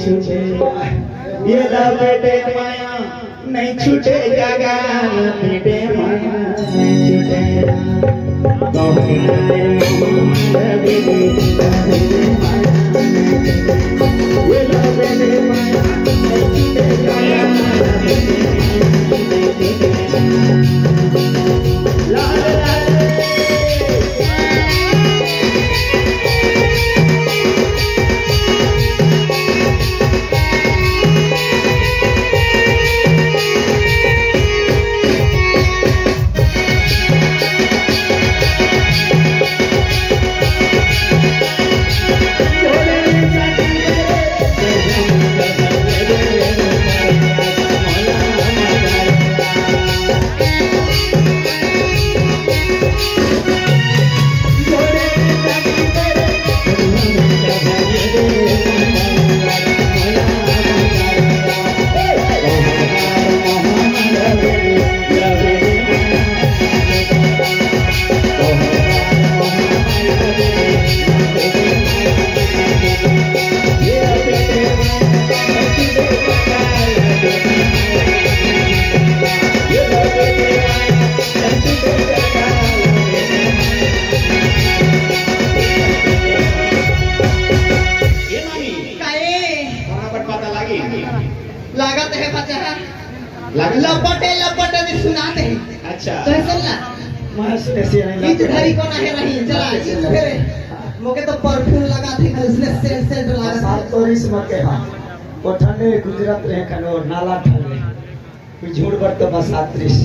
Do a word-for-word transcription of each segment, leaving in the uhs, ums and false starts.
छूटेगा, ये लपेटे माया नहीं छूटेगा, लपेटे माया नहीं छूटेगा। ये लपेटे माया नहीं छूटेगा, लाल लाल लपटे लपटे भी सुनाते हैं। अच्छा तो सुन ना मस्त ऐसे नहीं गीत धरी को ना है रही चला फिर मोके तो परफ्यूम लगा थे उसने सेंट सेंट लगा सात तो इस मके हां वो ठंडे गुजरात रहे कनो नाला ठंडे कोई झूठ बर तो बस आत्रिस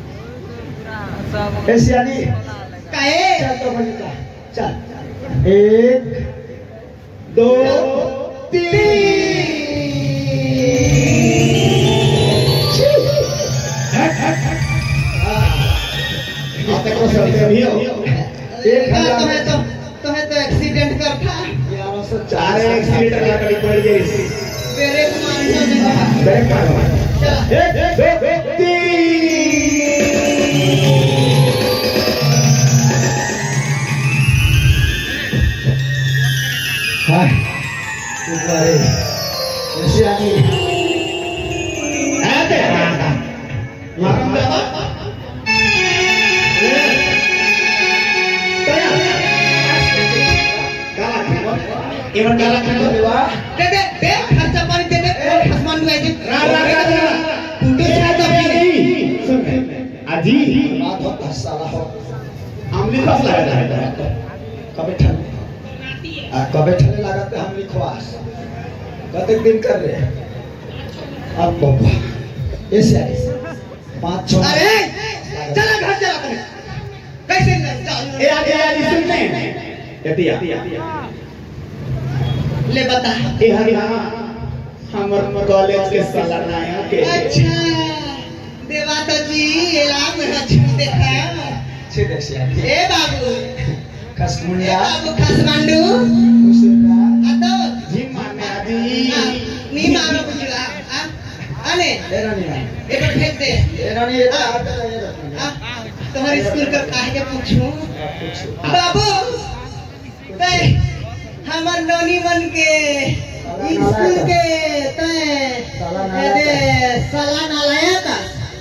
ऐसे यानी काहे चल तो बजा चल एक दो तीन आते को चलते भी हो एक हजार में तो तो है तो एक्सीडेंट कर था ग्यारह सौ चार एक्सीडेंट लगा कड़ी पड़ गई ब्रेक मारना नहीं ब्रेक मारो चल एक दो तीन हाय तुम्हारे ऐसे आनी आते मारम बाबा इवन काला खाना देवा दे दे दे खर्चा पानी दे दे आसमान में ऐसे रा रा रा रा टूटे राजा भी सुन आजी बात होता साला हो हमने फस लगा है कबे ठंडे आ कबे ठंडे लगाते हम लिखवास कते दिन कर रहे अब बाबा ऐसे ऐसे पांच छह अरे चला घर चला कैसे ए आजी आजी सुनने यतिया ले बता ए हरि हां हमर कॉलेज के साला नया के अच्छा देवाता जी एलाम में अच्छा देखा छे देखिए ए बाबू कसमुंडा बाबू खसमांडू उसका अतो जी माने आदि नी मारो बुझला अने एरा नहीं एक बार फेंक दे एरा नहीं एरा आता है तुम्हारे स्कूल का काहे के पूछूं बाबू ते हमर नोनी मन के स्कूल के तय अरे साला ना लाया था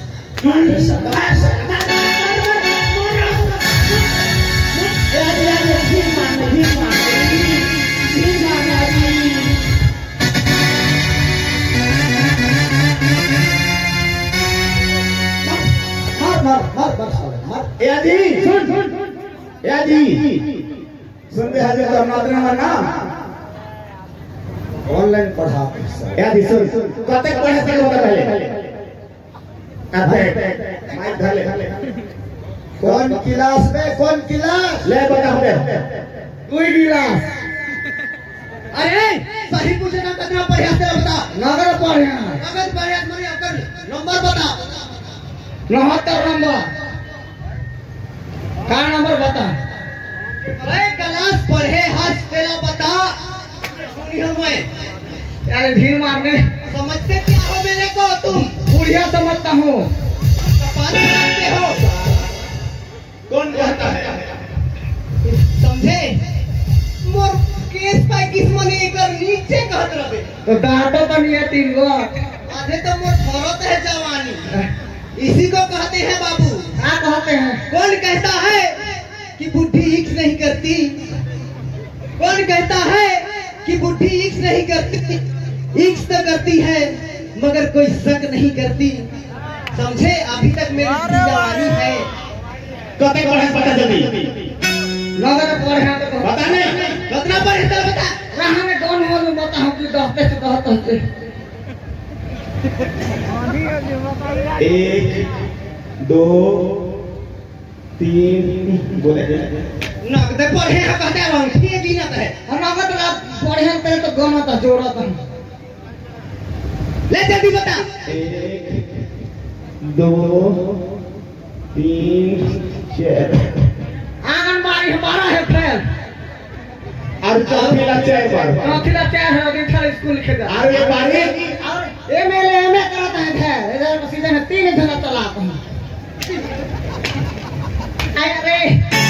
मार मार मार मार मार ए आजी सुन ए आजी सुन दे हाजिर तो मात्र ना ऑनलाइन पढ़ा ए आजी सुन कते पढ़े से होता पहले आते माइक धर ले कौन क्लास में कौन क्लास ले बता दे कोई क्लास अरे सही पूछे ना कितना पढ़े से बता नगर पढ़े अगर पढ़े मरी अगर नंबर बता नहत्तर नंबर का नंबर बता अरे क्लास पढ़े हंस पेला बता सुनियो मैं यार भीड़ मारने समझते क्या हो मेरे को तुम बुढ़िया समझता हूँ कपाल बनाते हो कौन कहता है समझे मोर केस पाई किस मने एकर नीचे कहत रहे तो डांटो तो नहीं है तीन गो आधे तो मोर फरत है जवानी इसी को कहते हैं बाबू। क्या कहते हैं? कौन कहता है कि बुढ़ी इक्स नहीं करती? कौन कहता है कि बुढ़ी इक्स नहीं करती? इक्स तो करती है मगर कोई शक नहीं करती। समझे? अभी तक मेरी जवानी है। कते पढ़े पता जल्दी नगर पढ़े हैं तो पता नहीं कितना पढ़े तो बता। रहा में कौन हो जो बता हम की दहते से कहत होते एक दो तीन बोले नगद पढ़े हैं कहते हैं अंगठी गिनत है। और नगद रात पढ़े हैं तेरे तो गमत जोड़त हम ले जल्दी बता। एक दो तीन चार आंगनबाड़ी हमारा है फैल और चौथीला चार बार चौथीला चार है अभी खाली स्कूल खेदा और ये बारी और एमएलए एमए करता है थे इधर सीजन में तीन घंटा चलाता हूं अरे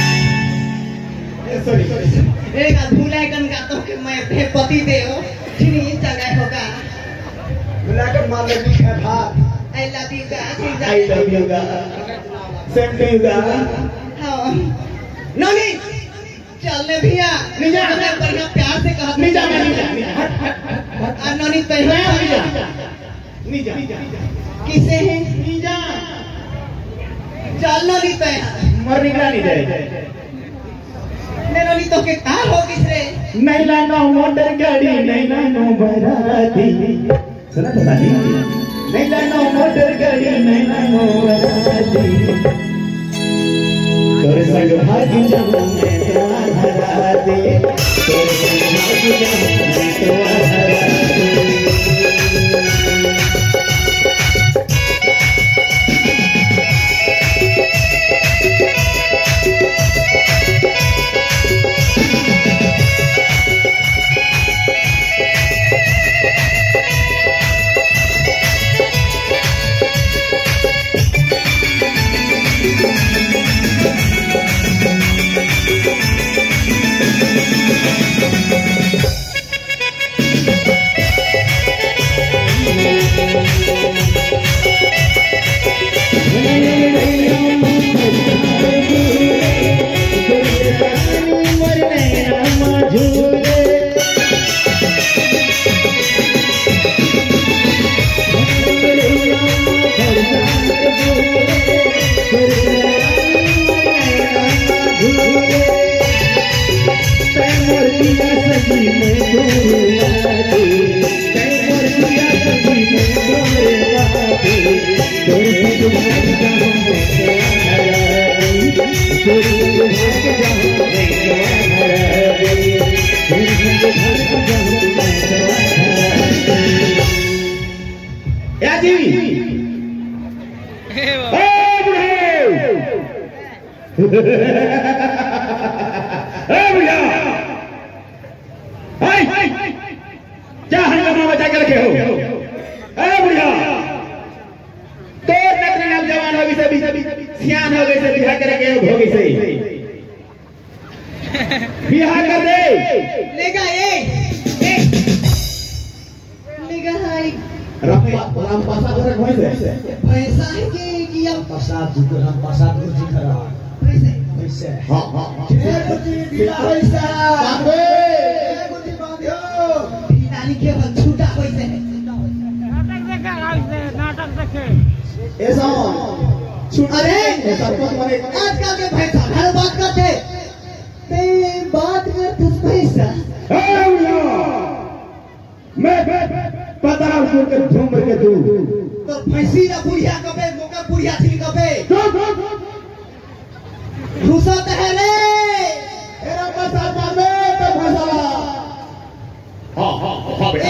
सॉरी एक आध भूला कन गाता हूं कि मैं अपने पति देव ठीक जगह होगा बुलाकर मान लेगी है भात I love you guys I love you गा सेम टू यू गा हां नोनी चलने भैया नहीं जा बढ़िया प्यार से कहा नहीं जा नहीं जा और नोनी तैयार नहीं जा नहीं जा किसे है नहीं जा चल नोनी तैयार मर निकला नहीं जाए ने नोनी तो के का हो किसरे नहीं लानो मोटर गाड़ी नहीं लानो बराती सुना तो नहीं नहीं लानो मोटर गाड़ी नहीं लानो बराती तोरे संग भाग जाऊं मैं तो हरा दे तोरे संग भाग जाऊं मैं तो हरा दे क्या हंगामा मचा के रखे हो? अरे बुढ़िया तो नकली नाम जवान हो गई से सियान हो गई से बिहार के रखे हो गई से बिहार कर दे लेगा ए लेगा हाई राम राम पासा करे भैंस पैसा है कि कि अब प्रसाद जी को हम प्रसाद जी करा पैसे पैसे हां हां गुटी ढीला पैसा बाबे गुटी बांधियो नाली के बल छूटा पैसे नाटक देखे ऐसा अरे ऐसा कुछ माने आजकल के पैसा हर बात करते ते बात कर तू पैसा मैं पता उसको के झूम के तू तो पैसी ना बुढ़िया कबे मोका बुढ़िया थी कबे घुसत है रे एरा पैसा जामे तो फसला हां हां हां बेटा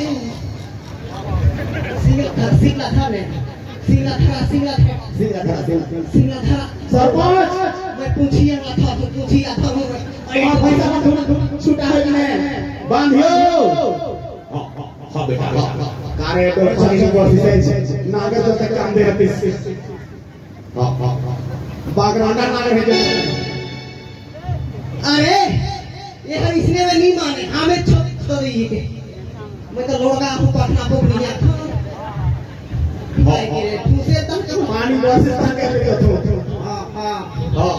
सिंगला था सिंगला था ने सिंगला था सिंगला था सिंगा था सिंगला था सरपंच मैं पूछिया ना था तो पूछिया था मैं और पैसा मत छूटा है कि नहीं बांधियो हां हां हां बेटा कारे तो फनी से से नागे तो तक काम दे रहती हां हां बागराना नागे है अरे ये हम इसने में नहीं माने हमें छोड़ तो रही है मैं तो लोड़ा हूँ पटना को नहीं आता भाई गिरे दूसरे तक तो पानी बस से तक के तो हाँ हाँ हां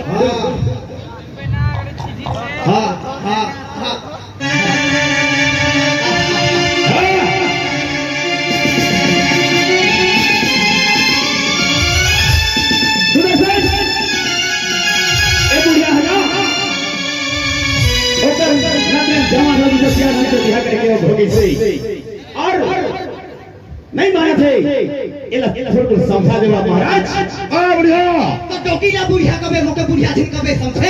हां हाँ हाँ हाँ जवान हो जो सियार से बिहार करके भोगी से और नहीं माने थे इला छोड़ को समझा देवा महाराज आ बुढ़िया तो टोकी ना बुढ़िया कबे मोके बुढ़िया जिन कबे समझे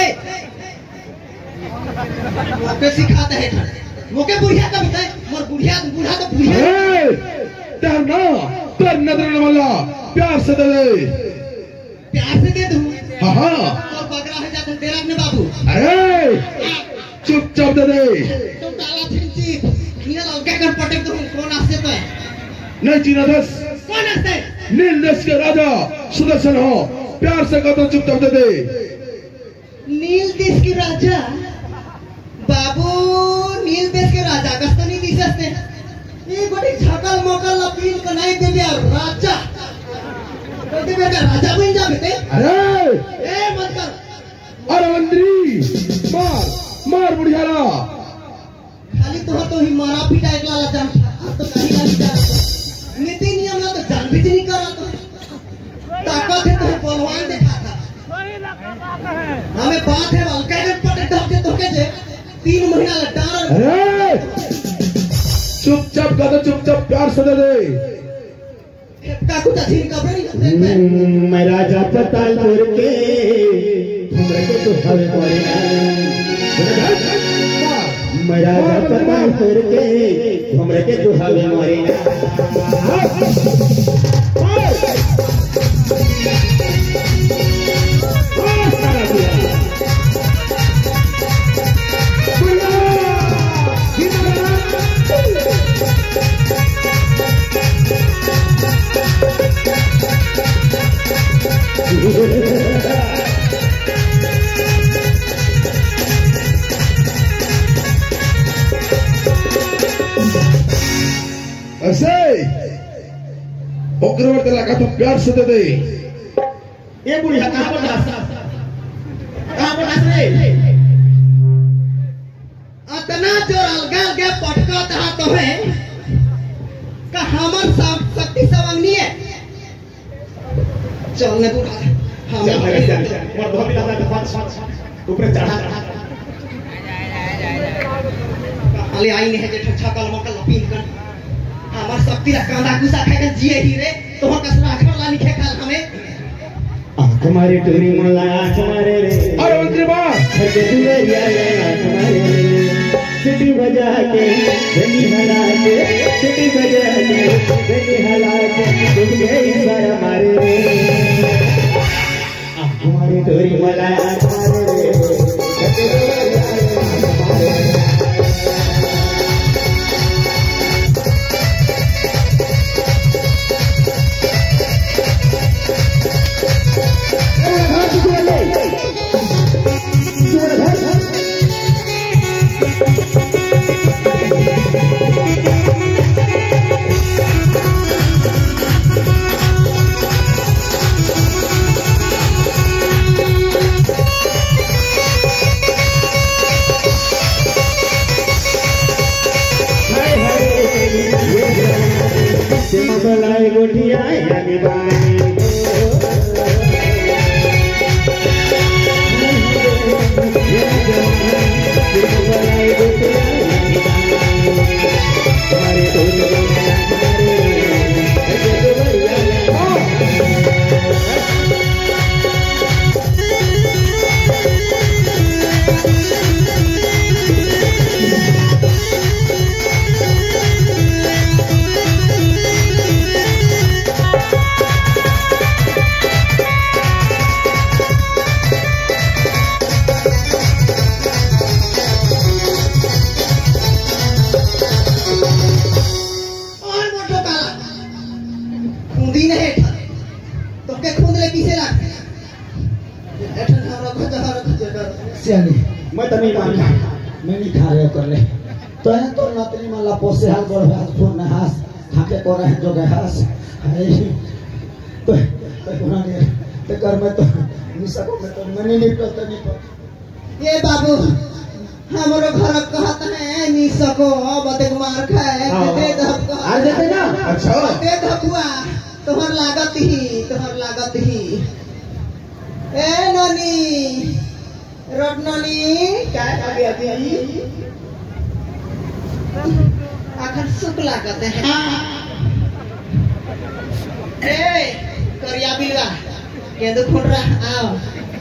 मोके सिखाते हैं मोके बुढ़िया कबे थे मोर बुढ़िया बुढ़ा तो बुढ़िया डर ना डर नजर न वाला प्यार से दे दे प्यार से दे दूं हां हां और बगरा है जाते तेरा अपने बाबू अरे चुपचाप दे दे तुम ताला छिंची नीला लाल के कर पटक तो कौन आसे तो नहीं जीना दस कौन आसे नील देश के राजा सुदर्शन हो प्यार से कहता चुपचाप दे दे नील देश के राजा बाबू नील देश के राजा कस्त नहीं दिसते ये बड़ी झकल मोकल अपील का नहीं दे यार राजा कहते बेटा राजा बन जा बेटे अरे ए मत कर अरे मंत्री मार मार बुढ़ियारा खाली तो तो ही मारा पीटा एक लाला जान अब तो कहीं ना जा नीति नियम ना तो जान भी नहीं करा तो ताकत है तो पहलवान देखा था हमें बात है वाल कैडेट पटे ढके तो के जे तीन महीना ला डार अरे चुपचाप कहता चुपचाप प्यार से दे दे का कुछ अधीन का नहीं मैं राजा पताल तोड़ के तुमरे को तो हवे पड़े मैं राजा पताल तोड़ के तुमरे के तो हवे मारे ऐसे उग्रवर्ती लगा तो प्यार से दे दे ये बुढ़िया कहाँ पर डांस कहाँ पर डांस रे अतना जो अलगा अलगा पटका तहा तो है का हमर शक्ति सवंगनी है चलने बुढ़ा हम और बहुत ही लगा पांच ऊपर चढ़ा खाली आई नहीं है जे छकल मकल पीन कर हमार शक्ति रा कांदा गुसा खाए के जिए ही रे तो हम कसरा खला लिखे खाल हमें आंख मारे टोरी मोला आंख मारे रे अरे मंत्री बा छके दुनिया रे आंख मारे रे सिटी बजा के गली हला के सिटी बजा के गली हला के तुम गई सारा मारे रे आंख मारे टोरी मोला आंख मारे रे छके दुनिया रे आंख मारे रे बलाई गोटिया यानी बानी बलाई गोटिया हमारे मैं तो नहीं मानता ठारे कर ले तो है तो नतनी माला पोसे हाल कर हास फोन हास खाके को रहे जो गए हास तो तो कोना ने ते कर में तो निसको में तो मनी नहीं तो नहीं पर ये बाबू हमारो घर कहत है नी सको बदक मार खाए दे धब आ देते ना अच्छा दे धबुआ तोहर लागत ही तोहर लागत ही ए ननी रत्ननी क्या आगे आती आखिर सुख लागत है ए करिया बिलवा के दो खोट रहा आओ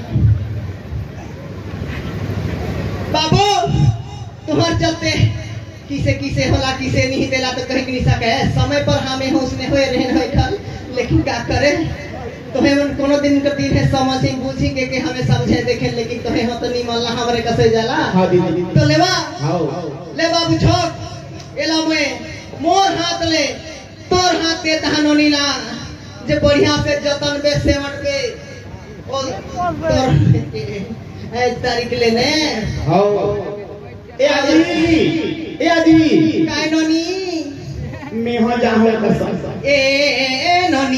बाबू तुम्हार चलते किसे किसे होला किसे नहीं देला तो कहीं नहीं सके समय पर हमें होशने होए रहे होए खल लेकिन क्या करे तुम्हें मन कोनो दिन का दिन है समझी बूझी के के हमें समझे देखे लेकिन तुम्हें हो तो नहीं मानला हमरे कसे जाला हां दीदी तो लेवा आओ ले बाबू छोड़ एला में मोर हाथ ले तोर हाथ दे तहनो नीला जे बढ़िया से जतन बे सेवट के और तोर एक तारीख लेने आओ ए आदि ए आदि काय नोनी मैं हो जाऊं कसम ए ए नोनी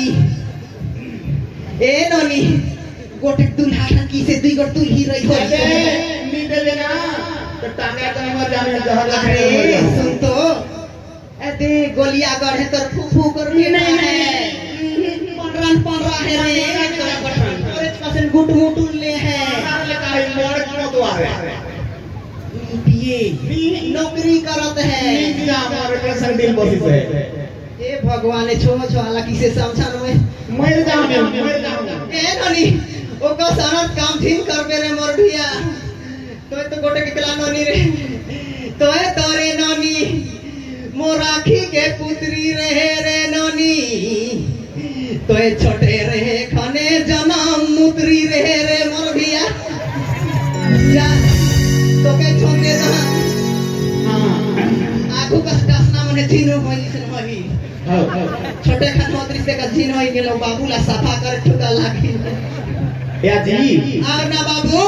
ए नोनी गोटे दुल्हा की से दुई गोट दुल्ही रही हो नी दे देना तो टांगा का मर जाने जहर अरे सुन तो ए गोलिया गढ़े तर फूफू कर रही नहीं है पंद्रह पंद्रह है रे और पसंद गुट मुट ले है मोड़ क्यों तो आ रहे ये नौकरी करत है हमारे कैसे दिल बसी से ए भगवान छो छो आला किसे समझानो में मर जाऊं मर जाऊं ए ननी ओका सारा काम ठीक करबे रे मोर भिया तो तो गोटे के कला ननी रे तो है तोरे ननी मोराखी के पुत्री रहे रे ननी तो है छोटे रहे खाने जन्म मुतरी रहे रे मोर भिया जा तो के छोटे ना हां आगु का दासना मने जीनो होई सन होई छोटे खान मोतरी से का जीन होई गेलो बाबूला सफा कर ठुका लागी या जी आ ना बाबू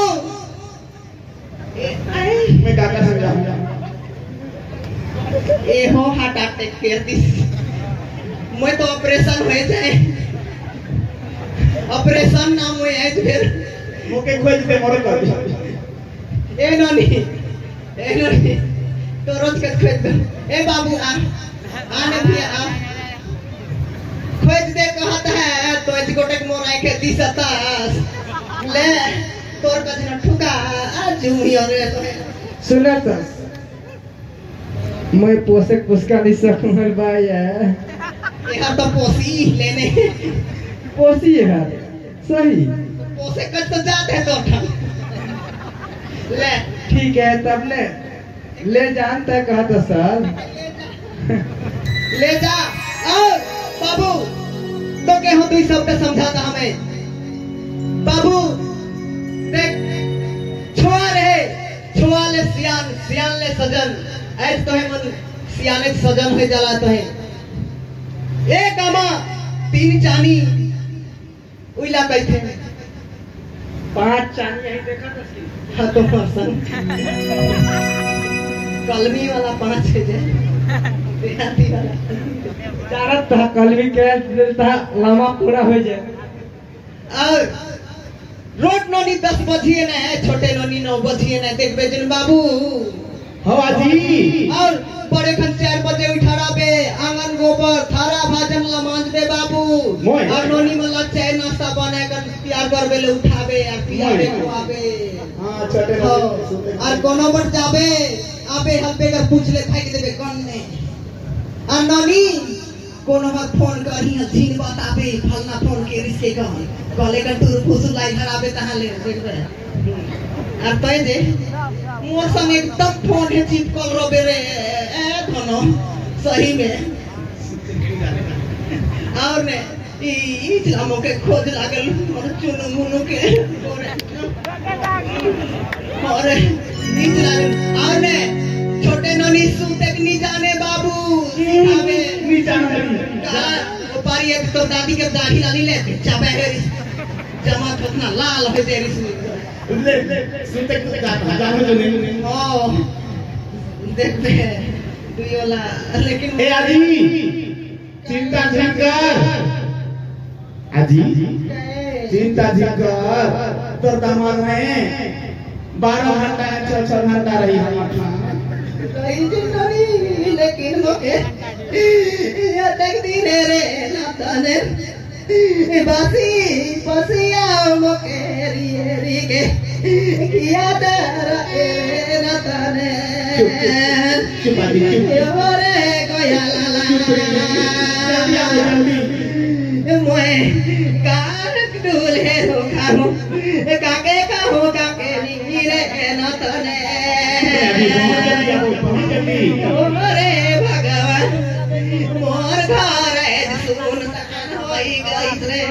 ए आई मैं का कर समझा ए हो हार्ट अटैक कर दिस मैं तो ऑपरेशन हो जाए ऑपरेशन नाम हुए है फिर मुके खोज दे मोर कर दी ए ननी ए ननी तो रोज का खोज दे ए बाबू आ आने भी आ खोज दे कहत है तो इस गोटे मोर आए के दिसतास ले तोर का जन ठुका आ जूनियर रे तो सुना तो मैं पोषक पुष्का नहीं सकूंगा भाई है यहाँ तो पोसी लेने पोसी है सही पोसे कट तो जाते हैं तो ले ठीक है तब ले ले जानता है कहा तो सर ले जा और बाबू तो के हो तू सबका समझाता हमें बाबू देख छोआ रहे छोआ ले सियान सियान ले सजन ऐस तो है मन सियाने सजन हो जाला तो है एक आमा तीन चानी उइला कैथे पांच चांदी यही देखा तो सी हाँ तो पर्सन कलमी वाला पांच है जे देहाती वाला चारत था कल भी कह देता लामा पूरा हो जाए और रोड नोनी दस बजिए ना है छोटे नोनी नौ बजिए ना देख बेजन बाबू हवा जी और बड़े खन चार बजे उठारा बे आंगन गोबर थारा भाजन ला मांज बे बाबू मोय। और नोनी मला चाय नाश्ता बना कर तैयार कर बे ले उठाबे और पियाबे मोय। खुआबे हां छोटे हो, और कोनो बट जाबे आबे हल्पे कर पूछ ले फेंक देबे कौन ने और नोनी कोनो बात फोन करी झीन बताबे फलना फोन के रिश्ते का कहले कर तू फुसुल लाई धराबे तहां ले देखबे और तय जे मोर संग एकदम फोन है चिपकल रबे रे ए धनो सही में और ने ई ई जामो के खोज लागल मोर चुनु मुनु के और ई लागल और ने छोटे ननी सुतक नी जाने बाबू आवे नी जाने वो पारी एक तो दादी के दाढ़ी लाली ले चाबे है जमा कितना लाल हो जाए ले ले सुनते जान जान जो नहीं ओ देख पे तू योला लेकिन ए आजी चिंता नहीं कर आजी चिंता नहीं कर तो दामाद में बारह घंटा चौसठ घंटा रही नहीं लेकिन मोके ये तक दिन रे नाताने बासी बसिया मोके री री के किया डरा ए नाताने चुप आजी चुप रे कोया ला ला मोए कार डूले हो खामो काके का हो काके नी रे नाताने मोरे भगवान मोर घर सुन सकन होई गई रे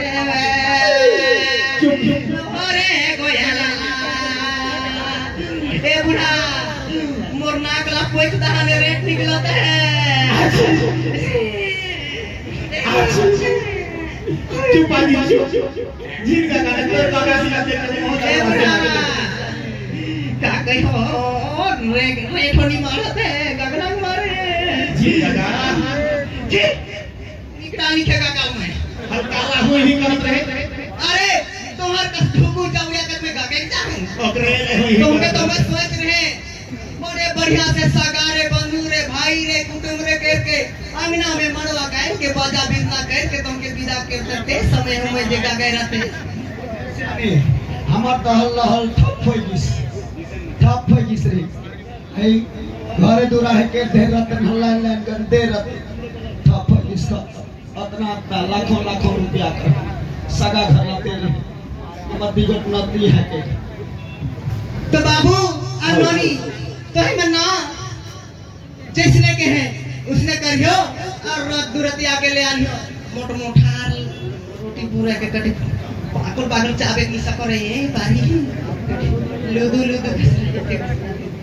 मोरे गोयला ए बुढ़ा मोर नाक ला पोइक दहाने रेट निकलत है चुप आजी चुप जिन का गाना तो काका सिला के ए बुढ़ा का कहि हो रे रे ठोनी मारत है गगना मारे जी दादा जी निकला निके का काम है हर काला हुई ही करत रहे अरे तोहर कस ठुकू जाऊया कर में गगे जाऊं ओकरे हुई तुमके तो मैं सोच रहे बड़े बढ़िया से सगारे बंधु रे भाई रे कुटुंब रे कर के अंगना में मड़वा गाय के बाजा बिजना कर के तुमके विदा के करते समय में जगह गए रहते हमार दहल लहल ठप होई गिस ठप होई गिस रे ए घरे दूरा है के दे रतन हल्ला लाइन गंदे रत ठप होई गिस का अतना अतना लाखों लाखों रुपया कर सगा घर लाते रे हमर बिगट नती है के तो बाबू और नोनी तो है मन्ना जिसने के हैं उसने करियो और रात दुरती आके ले आनियो मोट मोठार रोटी पूरा के कटी पागल पागल चाबे की सको रही है पानी लुदु लुदु